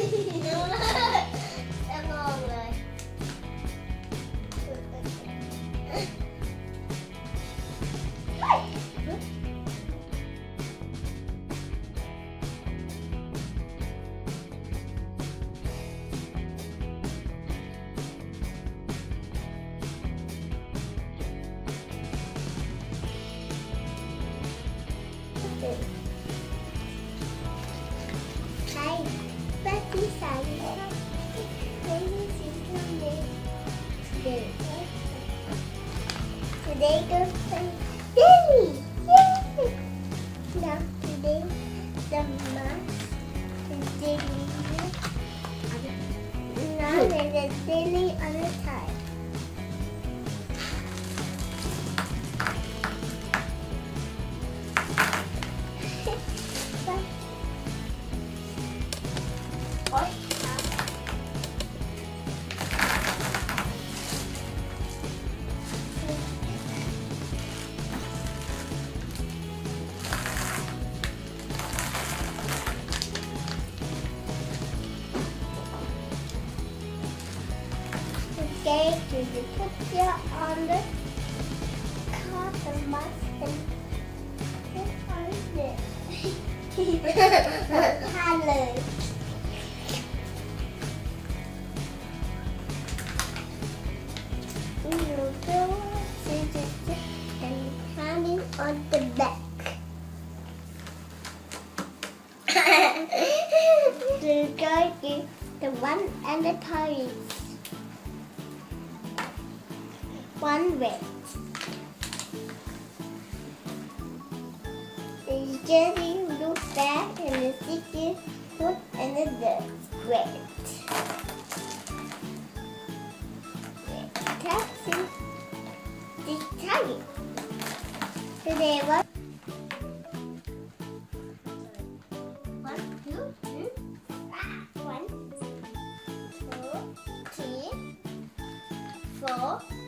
Em ngon rồi. Đây, bác chỉ xài gì không? Lấy cái gì không đi? Để today go play Dilly! Yay! Now today the mouse is Dilly. Now there's a Dilly on the side. Okay, you put your on the cotton mask and put on it. Color. You go and hanging on the back. You go to the one and the toys. One red. The jelly look back and the sticky foot and the red. Taxi. The tiny. Today what? 1, 2, 3, 1, 2, 3, 4.